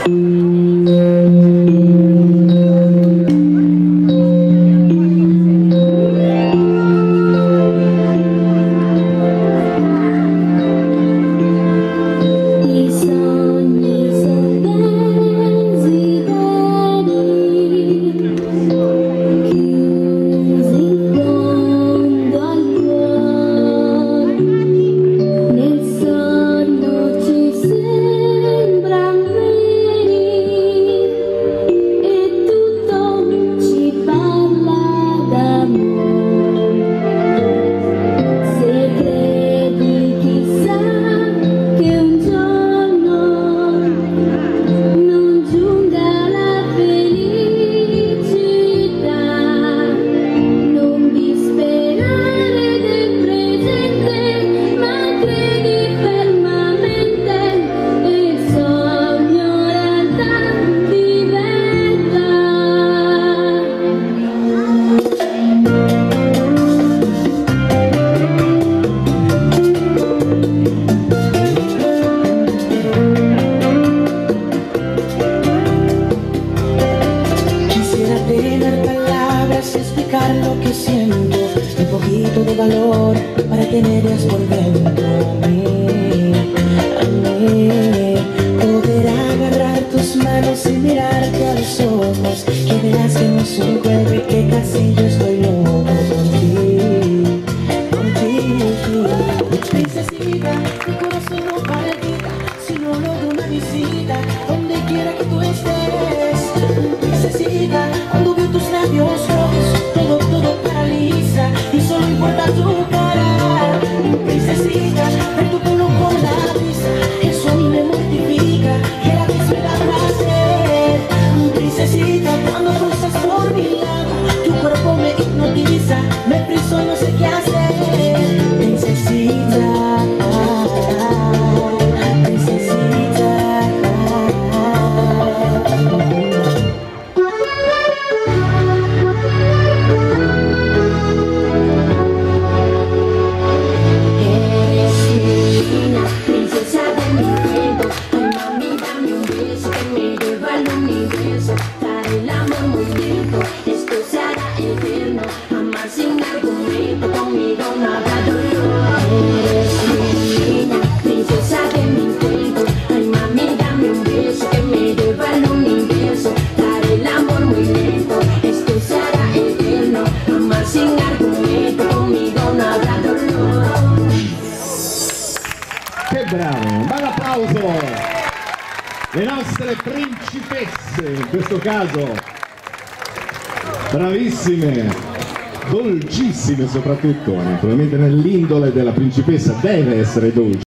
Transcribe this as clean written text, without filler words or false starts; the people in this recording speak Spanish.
Lo que siento, un poquito de valor para que me des por dentro a mí, poder agarrar tus manos y mirarte a los ojos, que veas que no es un juego y que casi yo estoy loco por ti. Princesita, mi corazón no palpita si no logro una visita donde quiera que tú estés. Princesita, cuando veo tus labios rojos, todo paraliza y solo importa tu cara. Princesita, ver tu pelo con la brisa, eso a mí me mortifica y a la vez me da placer. Princesita, cuando cruzas por mi lado, tu cuerpo me hipnotiza, me friso y no sé qué hacer. Princesita, che bravo, un bel applauso! Le nostre principesse, in questo caso, bravissime, dolcissime soprattutto, naturalmente nell'indole della principessa deve essere dolce.